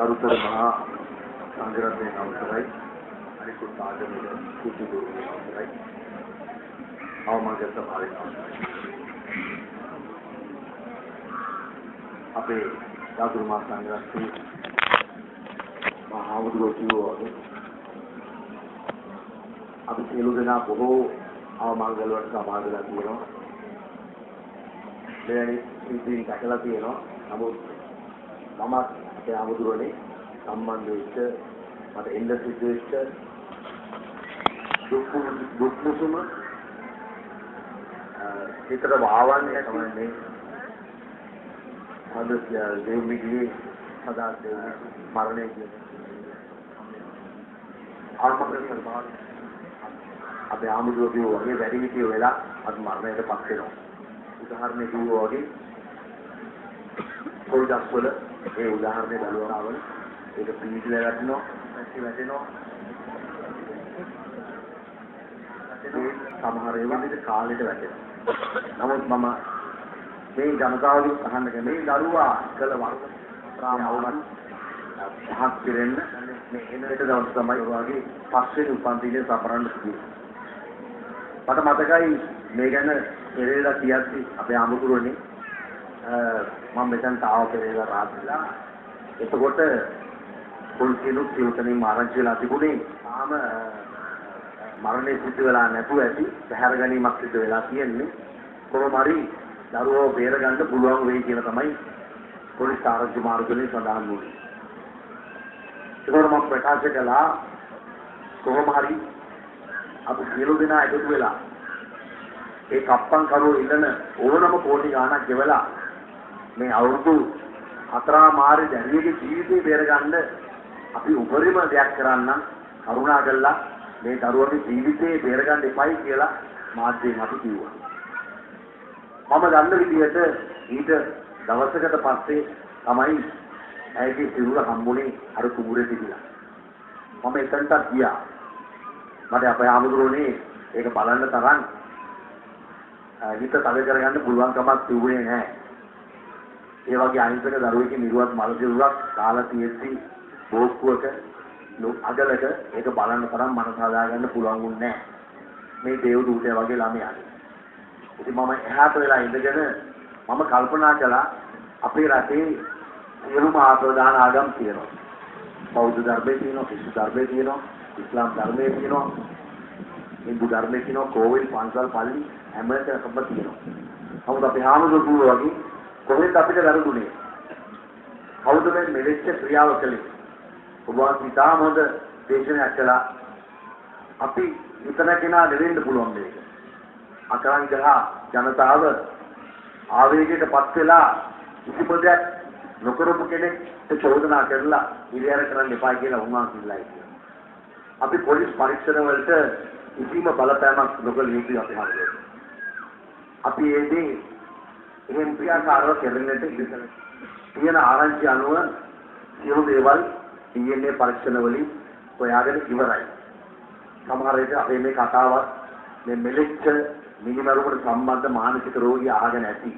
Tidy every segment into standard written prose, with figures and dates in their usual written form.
ගරුතර මහා සංඝරත්නයේ අවසරයි අනිකුත් ආගමික කුටි දුරුවේ අවසරයි අවමාගත සභාවේ අවසරයි අපේ ගරුතර මහා සංඝරත්නයේ මහා වුරුතුවෝ අපි සියලු දෙනා බොහෝ අවමංගල වලට සමාදලා තියෙනවා මෙවැනි සිද්ධීන් දැකලා තියෙනවා නමුත් මම අපේ ආමුදුරනේ සම්බන්ධ වෙච්ච මට එන්න සිද්ධ වෙච්ච දුක් මුසුම හිතට වාවන්නේ තමයි අද දෙවියන්ගේ සදා දෙවියන් මරණය කියන ආත්මකේ සර්වාත් අපේ ආමුදුරේ වගේ වැඩි විදිය වෙලා අද මරණයට පත් වෙනවා උදාහරණයක් කිව්වා වගේ පොල්ගස් වල ඒ උදාහරණය බලවතාවල ඒක පීඩිලා වැටෙනවා වැටෙනවා සමහර ඒවා විතර කාලෙට වැටෙනවා නමුත් මම මේ ජනතාවගෙන් අහන්න කැමති මේ දරුවා කළ වරද ප්‍රාමවුණත් පහක් පිරෙන්න මේ එනකට දවස් තමයි ඔයගේ පස්වෙනි උපන්දිනේ සමරන්න තියෙන්නේ මට මතකයි මේ ගැන පෙරේදා කියද්දි අපේ ආමුදුරනේ මම මෙතනට ආව පෙරේදා රාත්‍රිලා එතකොට පොල්කිනුත් සිවුතනේ ආරංචි වෙලා තිබුණේ තාම මරණය සිද්ධ වෙලා නැතුව ඇති පැහැර ගැනීමක් සිද්ධ වෙලා තියෙන්නේ කොහොම හරි දරුවෝ බේර ගන්න පුළුවන් වෙයි කියලා තමයි පොලිස් ආරංචි මාර්ගවලින් සඳහන් වුණේ ඒකෝර මම ප්‍රකාශ කළා කොහොම හරි අපි සියලු දෙනා එකතු වෙලා ඒ කප්පන් කරුවෝ ඉන්න ඕනම කෝටි ගාණක් ගෙවලා මේ අවුරුදු 4 මාරේ දැරියගේ ජීවිතේ බේරගන්න අපි උපරිම දෙයක් කරන්න කරුණා කළා මේ දරුවගේ ජීවිතේ බේරගන්න එපයි කියලා මාධ්‍යයෙන් අපි කිව්වා. මම දන්න විදිහට ඊට දවසකට පස්සේ තමයි ඇයිගේ සිරුර හම්බුනේ අර කුඹුරේ තිබිලා. මම එතනට ගියා. මට අපේ ආමුදුරනේ ඒක බලන්න තරම් හිත තද කරගන්න පුළුවන් කමක් තිබුණේ නැහැ. ඒ වගේ අහිංසක දරුවෙක් නිරුවත් මල සිරුරක් කාලා තියෙද්දි බෝක්කුවක අගලක ඒක බලන්න තරම් මනස හදාගන්න පුළුවන් වුණේ නැහැ. මේ දේව දූතය වගේ ළමයා. ඉතින් මම එහාට වෙලා ඉඳගෙන මම කල්පනා කළා අපේ රටේ සියලුම ආප්‍රදාන ආගම් තියෙනවා. බෞද්ධ ධර්මයේ තියෙනවා, ක්‍රිස්තු ධර්මයේ තියෙනවා, ඉස්ලාම් ධර්මයේ තියෙනවා, හින්දු ධර්මයේ තියෙනවා, කෝවිල්, පන්සල්, පල්ලි හැම එකකම තියෙනවා. නමුත් අපි හාමුදුරුවෝ වගේ කොහෙන්ද අපිට වැරදුනේ? කවුද මේ මෙලෙච්ච ක්‍රියාව කළේ? ඔබ වහන්සේ හොඳ දේශනාවක් කළා. අපි හිතන කෙනා දෙවෙන්න පුළුවන් මේක. අකරංගහ ජනතාව ආවේගයකටපත් වෙලා කිසිපදයක් නොකරපු කෙනෙක්ට චෝදනා කරලා ඉරියර කරන්න එපා කියලා උන්වහන්සේලා කියනවා. අපි පොලිස් පරීක්ෂණ වලට කිසිම බලපෑමක් නොකළ යුතුයි අපි හමුවේ. අපි ඒදී එහෙම ක්‍රියාකාරව කෙරෙන්නට ඉඩ තියෙන ආරංචි අනුව සියලු දේවල් DNA පරීක්ෂණ වලින් හොයාගෙන ඉවරයි. සමහර විට අපේ මේ කතාවත් මේ මෙලෙච්ච මිනිමරුවට සම්බන්ධ මානසික රෝගී අහගෙන ඇති.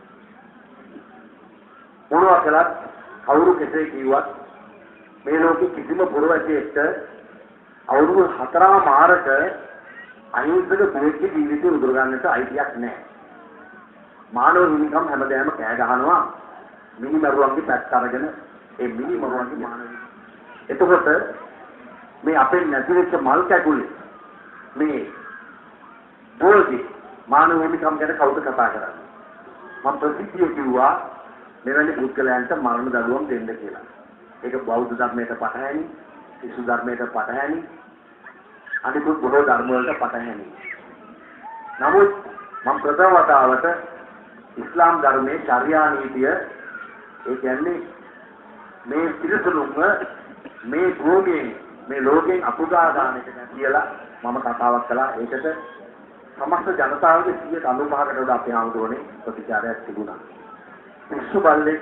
මොනවා කළත් කවුරු කෙසේ කිව්වත් මේ ලෝකෙ කිසිම පුරවැසියෙක්ට අවුරුදු 4 මාරක අහිංසක දුවෙක්ගේ ජීවිතය උදුර ගන්නට අයිතියක් නැහැ. මානව හිමිකම් හැමදාම කෑ ගහනවා මිනිමරුවන්ගේ පැත්ත අරගෙන ඒ මිනිමරුවන්ගේ මානව. එතකොට මේ අපේ නැතිවෙච්ච මල් කැකුලේ මේ දුවගේ මානව හිමිකම් ගැන කවුද කතා කරන්නේ? මම ප්‍රසිද්ධිය කිව්වා මෙවැනි පුද්ගලයන්ට මරණ දඬුවම් දෙන්න කියලා. ඒක බෞද්ධ ධර්මයට පටහැනි, ක්‍රිස්තු ධර්මයට පටහැනි, අනිකුත් බොහෝ ධර්ම වලට පටහැනි. නමුත් මම ප්‍රථම වතාවට ඉස්ලාම් ධර්මයේ ශරියා නීතිය ඒ කියන්නේ මේ පිළිසුණුම මේ භූමියේ මේ ලෝකයෙන් අපුදා දාන එක කියලා මම කතාවක් කළා. ඒකට සමස්ත ජනතාවගේ 95%කට වඩා අපේ ආමුදුරනේ ප්‍රතිචාරයක් තිබුණා. පිස්සු බල්ලෙක්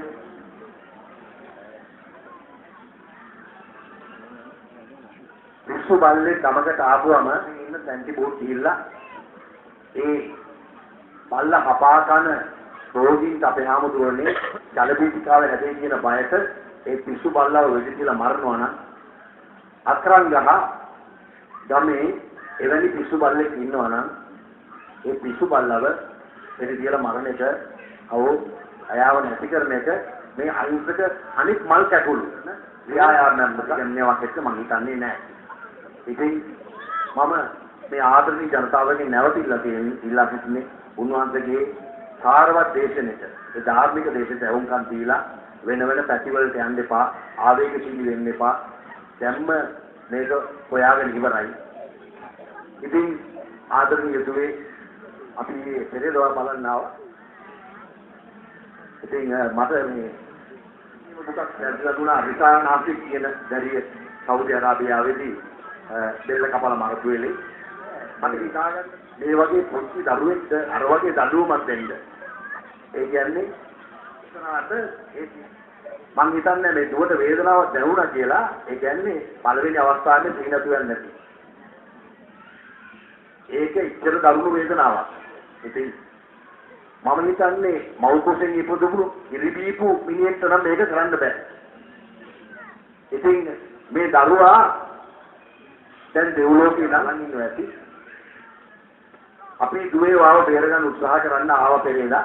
ගමකට ආපුවම ඉන්න සැන්ටි බෝට් ගිහිල්ලා ඒ බල්ලා කපා කන රෝගීන්ට අපේ ආමුදුරනේ ජල බීජිකාව හැදේ කියන බයට ඒ පිස්සු බල්ලව වෙඩි කියලා මරනවා නම් අකරංගහ ගමේ එවැනි පිස්සු බල්ලෙක් ඉන්නවා නම් ඒ පිස්සු බල්ලව වෙඩි කියලා මරණ එක අයාව නැති කරන එක මේ අහිංසක අනිත් මල් කැකුළු ව්‍යායාමයක් මේවා එක්ක මම හිතන්නේ නැහැ. ඉතින් මම මේ ආදරණීය ජනතාවගෙන් නැවතිලා තියෙන්නේ ඉල්ලා සිටින්නේ උන්වහන්සේගේ සාරවත් දේශනෙට ඒ ධාර්මික දේශයට වුන්කම් දීලා වෙන වෙන පැතිවලට යන්න එපා, ආවේගශීලී වෙන්න එපා. දැම්ම මේක හොයාගෙන ඉවරයි. ඉතින් ආදරණීය දුවේ අපි මේ පෙරේදවා බලන්න ආවා. ඉතින් මට මේ මොකක් දැක්ලා දුනා රිසානාසි කියන දැරිය සෞදි අරාබියාවේදී දෙල්ල කපල මරපු වෙලේ මට හිතාගන්න මේ වගේ පොඩි දරුවෙක්ට අර වගේ දඬුවමක් දෙන්න. ඒ කියන්නේ ඉතනකට මං හිතන්නේ මේ දුවට වේදනාවක් දැනුණා කියලා. ඒ කියන්නේ පළවෙනි අවස්ථාවේ සීනතු වෙන්නේ නැති. ඒක ඉච්ඡර දරුණු වේදනාවක්. ඉතින් මම හිතන්නේ මව් කුසෙන් ඉපදුණු ඉරිබීපු මිනිහෙක්ට නම් මේක කරන්න බෑ. ඉතින් මේ දරුවා දැන් දෙව්ලෝකේ ළඟ ඉන්නවා ඇති. අපි දුවේ වාව බේරගන්න උත්සාහ කරන්න ආව පෙරේදා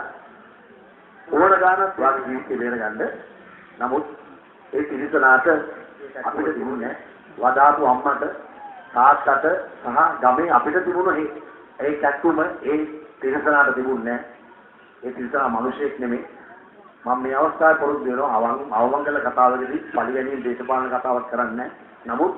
ඕන ගානක් වාගේ ජීවිතේ බේරගන්න. නමුත් ඒ පිළිසනාට අපිට තිබුණේ වදාපු අම්මට තාත්තට සහ ගමේ අපිට තිබුණ ඒ කැක්කුම ඒ පිළිසනාට තිබුණේ ඒ පිළිසනා මිනිසෙක් නෙමෙයි. මම මේ අවස්ථාවේ පොරොන්දු වෙනවා අවමංගල කතාවකදී පරිගැනීම් දේශපාලන කතාවක් කරන්නේ. නමුත්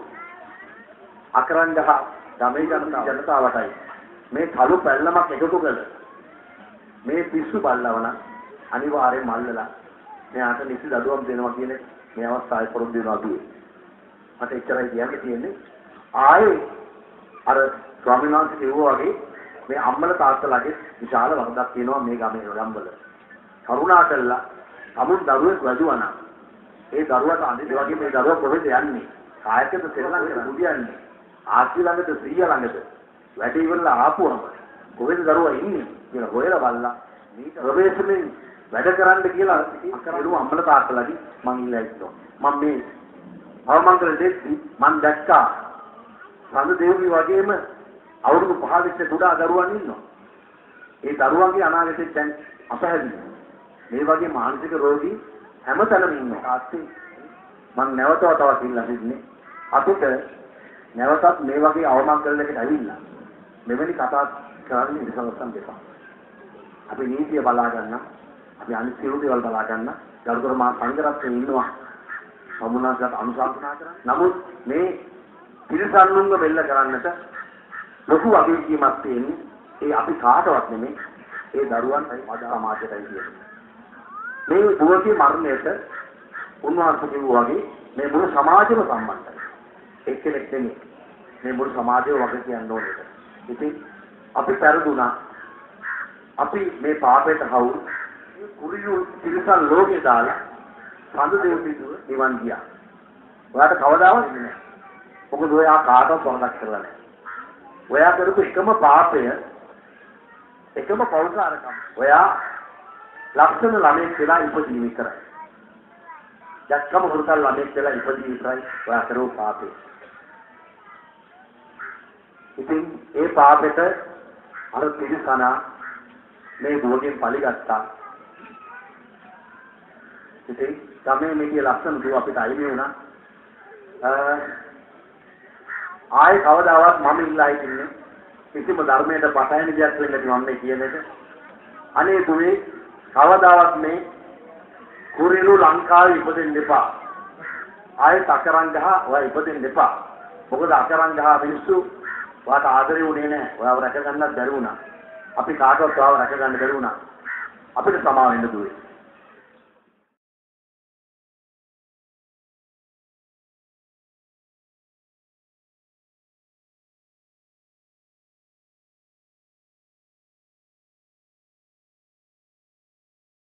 අකරංගහ ගමේ ජනතාවටයි මේ කළු පැල්ලමක් එකතු කළ මේ පිස්සු බල්ලවන අනිවාර්යෙන් මල්ලලා මෙයාට නිසි දඩුවම් දෙනවා කියන මේ අවස්ථාවේ පොරොන්දු වෙනවා දුවේ. මට එච්චරයි කියන්න තියෙන්නේ. ආයේ අර ස්වාමීන් වහන්සේ කිව්වා වගේ මේ අම්මල තාත්තලාගේ විශාල වරදක් තියෙනවා මේ ගමේ ගම්වල. කරුණා කළා අමුත් දරුවෙක් වැදුවා නම් ඒ දරුවට අඳින වගේ මේ දරුවා කොහෙද යන්නේ? කායකද සෙල්ලම් බුදියන්නේ? ආච්චි ළඟද සීයා ළඟද? වැඩ ඉවරලා ආපුවම කොහෙද දරුවා ඉන්නේ කියලා හොයලා බලලා මේ ප්‍රවේශමෙන් වැඩ කරන්න කියලා අකරුව අම්මල තාත්තලාගේ මං ඉල්ලා ඉන්නවා. මම මේ අවමංගල දෙවි මං දැක්කා සඳ දේවි වගේම අවුරුදු 15 කුඩා දරුවන් ඉන්නවා. ඒ දරුවන්ගේ අනාගතේ දැන් අපහැදිලි. මේ වගේ මානසික රෝගී හැමතැනම ඉන්නවා. තාත්තේ මම නැවත වතාවක් ඉල්ලා සිටින්නේ අපිට නැවතත් මේ වගේ අවමංගලයකට ඇවිල්ලා මෙවැනි කතා කරන්න ඉස්සරහට දෙපා. අපි නීතිය බලා ගන්න, අපි අනිත් සියලු දේවල් බලා ගන්න. ගරුතර මා සංඝරත්නයේ ඉන්නවා. සමුනාසකට අනුශාසනා කරන්න. නමුත් මේ පිරිසන්නුන්ව බෙල්ල කරන්නට ලොකු අභියෝගයක් තියෙන්නේ. ඒ අපි කාටවත් නෙමෙයි. ඒ දරුවන්ටයි සමාජයටයි කියන්නේ. මේ දුවගේ මරණයට උන්වහන්සේ කිව්වා වගේ මේ මුළු සමාජෙම සම්බන්ධයි. එක්කෙනෙක් නෙමෙයි. මේ මුළු සමාජයම වගේ කියන්න ඕනේ. ඉතින් අපි පෙරදුනා. අපි මේ පාපයට හවු කුරියු තිරසන් ලෝකේ දාලා සඳ දෙවිදුව නිවන් ගියා. ඔයාට කවදාවත් ඉන්නේ නැහැ. මොකද ඔයා කාටවත් වරදක් කරලා නැහැ. ඔයා කරපු එකම පාපය එකම පෞරුෂාරකම්. ඔයා ලක්ෂණ ළමෙක් කියලා ඉපදී විතරයි. දැක්කම හුරුතල් ළමෙක් කියලා ඉපදී විතරයි ඔයා කරපු පාපේ. ඉතින් ඒ පාපෙට අර පිළිසනා මේ දුවගෙන් පලිගත්තා. ඉතින් ගමේ මේකේ ලක්ෂණ දුව අපිට අයිමි වුණා. ආයේ කවදාවත් මම ඉල්ලා හිටින්නේ කිසිම ධර්මයට පටහැනි දෙයක් වෙන්නේ නැති මම මේ කියන එක. අනේ දුවේ කවදාවත් මේ කුරිරු ලංකාවේ ඉපදෙන්න එපා. ආයේ අකරංගහ ඔයා ඉපදෙන්න එපා. මොකද අකරංගහ මිනිස්සු ඔයාට ආදරේ උනේ නැහැ. ඔයාව රැක ගන්නත් බැරි වුණා. අපි කාටවත් ඔයාව රැක ගන්න බැරි වුණා. අපිට සමා වෙන්න දුවේ.